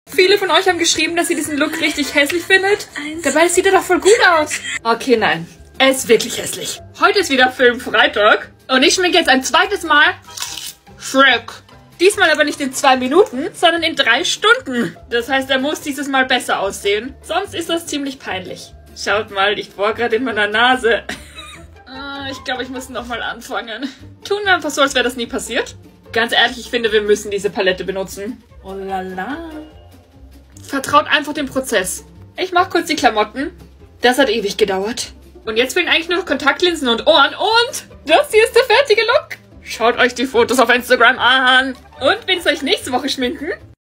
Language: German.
Viele von euch haben geschrieben, dass ihr diesen Look richtig hässlich findet. Dabei sieht er doch voll gut aus. Okay, nein. Er ist wirklich hässlich. Heute ist wieder Filmfreitag. Und ich schminke jetzt ein zweites Mal Shrek. Diesmal aber nicht in 2 Minuten, sondern in 3 Stunden. Das heißt, er muss dieses Mal besser aussehen. Sonst ist das ziemlich peinlich. Schaut mal, ich bohre gerade in meiner Nase. Ich glaube, ich muss nochmal anfangen. Tun wir einfach so, als wäre das nie passiert. Ganz ehrlich, ich finde, wir müssen diese Palette benutzen. Oh la la. Vertraut einfach dem Prozess. Ich mache kurz die Klamotten. Das hat ewig gedauert. Und jetzt fehlen eigentlich nur noch Kontaktlinsen und Ohren. Und das hier ist der fertige Look. Schaut euch die Fotos auf Instagram an. Und wenn es euch nächste Woche schminken?